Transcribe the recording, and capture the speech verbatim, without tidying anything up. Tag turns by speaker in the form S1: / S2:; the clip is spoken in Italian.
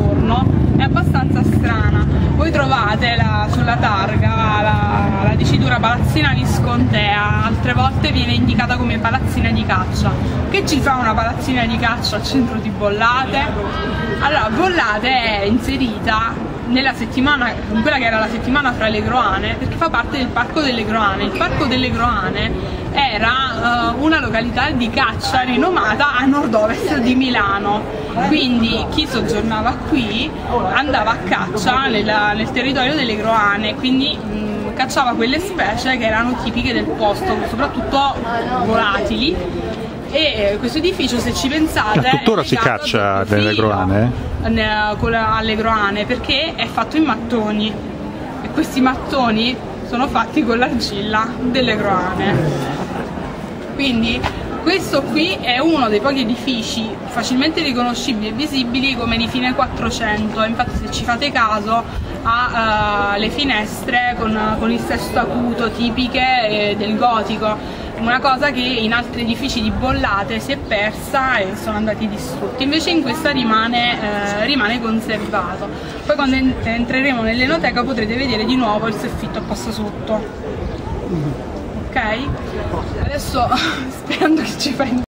S1: intorno è abbastanza strana. Voi trovate la, sulla targa la, la dicitura Palazzina Viscontea, altre volte viene indicata come palazzina di caccia. Che ci fa una palazzina di caccia al centro di Bollate? Allora, Bollate è inserita nella settimana, in quella che era la settimana fra le Groane, perché fa parte del Parco delle Groane. Il Parco delle Groane era uh, una località di caccia rinomata a nord-ovest di Milano, quindi chi soggiornava qui andava a caccia nella, nel territorio delle Groane, quindi mh, cacciava quelle specie che erano tipiche del posto, soprattutto volatili. E questo edificio, se ci pensate,
S2: ma tuttora si caccia nelle Groane?
S1: Alle Groane, perché è fatto in mattoni e questi mattoni sono fatti con l'argilla delle Groane. Quindi questo qui è uno dei pochi edifici facilmente riconoscibili e visibili come di fine quattrocento. Infatti, se ci fate caso, ha uh, le finestre con, con il sesto acuto tipiche eh, del gotico, una cosa che in altri edifici di Bollate si è persa e sono andati distrutti. Invece in questa rimane, eh, rimane conservato. Poi quando entreremo nell'enoteca potrete vedere di nuovo il soffitto a passo sotto. Ok? Adesso, sperando che ci fai